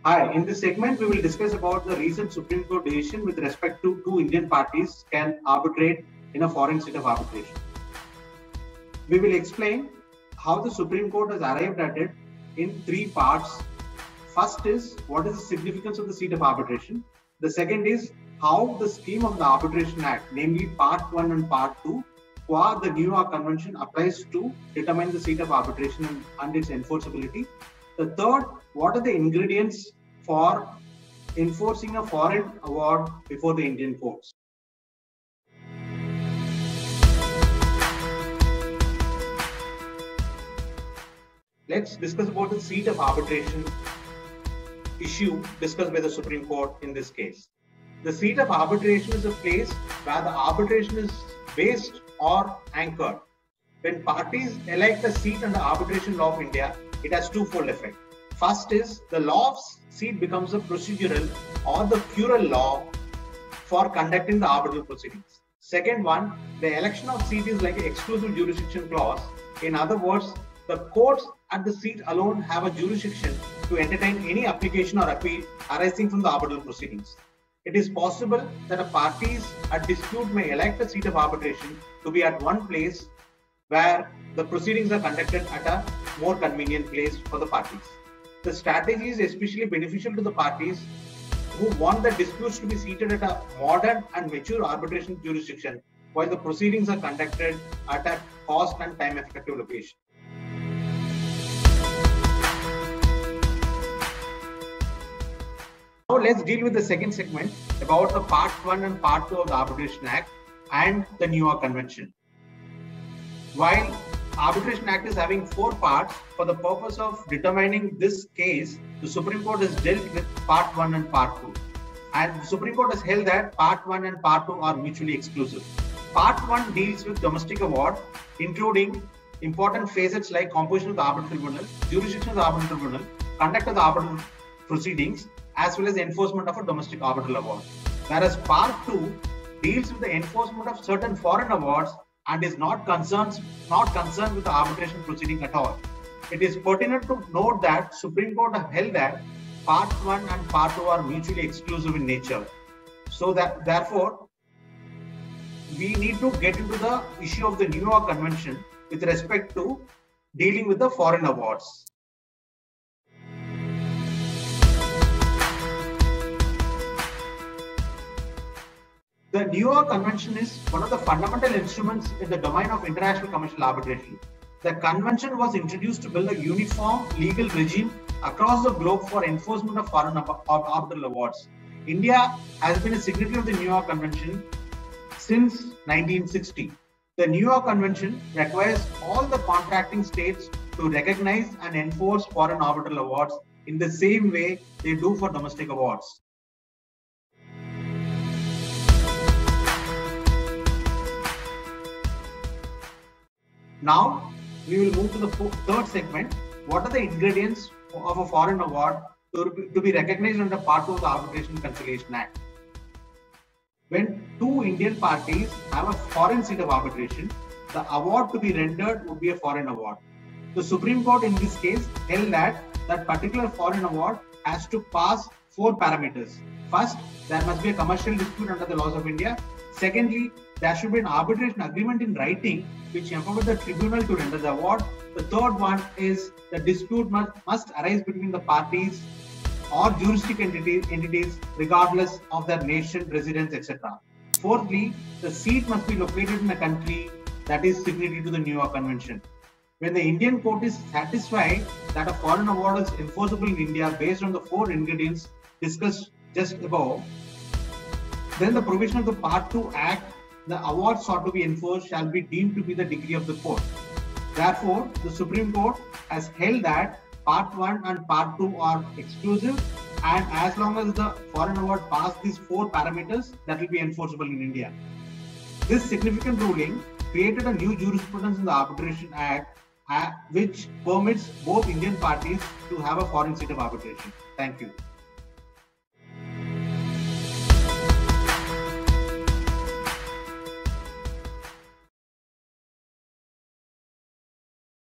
Hi, in this segment, we will discuss about the recent Supreme Court decision with respect to two Indian parties can arbitrate in a foreign seat of arbitration. We will explain how the Supreme Court has arrived at it in three parts. First is what is the significance of the seat of arbitration. The second is how the scheme of the Arbitration Act, namely Part 1 and Part 2, qua the New York Convention applies to determine the seat of arbitration and its enforceability. The third, what are the ingredients for enforcing a foreign award before the Indian courts? Let's discuss about the seat of arbitration issue discussed by the Supreme Court in this case. The seat of arbitration is a place where the arbitration is based or anchored. When parties elect a seat under arbitration law of India, it has twofold effect. First is the law of seat becomes a procedural or the plural law for conducting the arbitral proceedings. Second one, the election of seat is like an exclusive jurisdiction clause. In other words, the courts at the seat alone have a jurisdiction to entertain any application or appeal arising from the arbitral proceedings. It is possible that a parties at dispute may elect a seat of arbitration to be at one place where the proceedings are conducted at a more convenient place for the parties. The strategy is especially beneficial to the parties who want the disputes to be seated at a modern and mature arbitration jurisdiction while the proceedings are conducted at a cost and time effective location. Now let's deal with the second segment about the Part 1 and Part 2 of the Arbitration Act and the New York Convention. While Arbitration Act is having 4 parts, for the purpose of determining this case, the Supreme Court has dealt with Part 1 and Part 2. And the Supreme Court has held that Part 1 and Part 2 are mutually exclusive. Part 1 deals with domestic award, including important facets like composition of the arbitral tribunal, jurisdiction of the arbitral tribunal, conduct of the arbitral proceedings, as well as enforcement of a domestic arbitral award. Whereas Part 2 deals with the enforcement of certain foreign awards and is not concerned with the arbitration proceeding at all. It is pertinent to note that Supreme Court have held that Part 1 and Part 2 are mutually exclusive in nature. So that therefore, we need to get into the issue of the New York Convention with respect to dealing with the foreign awards. The New York Convention is one of the fundamental instruments in the domain of international commercial arbitration. The convention was introduced to build a uniform legal regime across the globe for enforcement of foreign arbitral awards. India has been a signatory of the New York Convention since 1960. The New York Convention requires all the contracting states to recognize and enforce foreign arbitral awards in the same way they do for domestic awards. Now, we will move to the third segment. What are the ingredients of a foreign award to be recognized under Part 2 of the Arbitration and Conciliation Act? When two Indian parties have a foreign seat of arbitration, the award to be rendered would be a foreign award. The Supreme Court in this case held that that particular foreign award has to pass 4 parameters. First, there must be a commercial dispute under the laws of India. Secondly, there should be an arbitration agreement in writing which empowers the tribunal to render the award. The third one is the dispute must arise between the parties or juristic entities regardless of their nation, residence, etc. Fourthly, the seat must be located in a country that is signatory to the New York Convention. When the Indian court is satisfied that a foreign award is enforceable in India based on the 4 ingredients discussed just above, then the provision of the Part 2 Act, the award sought to be enforced shall be deemed to be the degree of the court. Therefore, the Supreme Court has held that Part 1 and Part 2 are exclusive, and as long as the foreign award passes these 4 parameters, that will be enforceable in India. This significant ruling created a new jurisprudence in the Arbitration Act, which permits both Indian parties to have a foreign seat of arbitration. Thank you.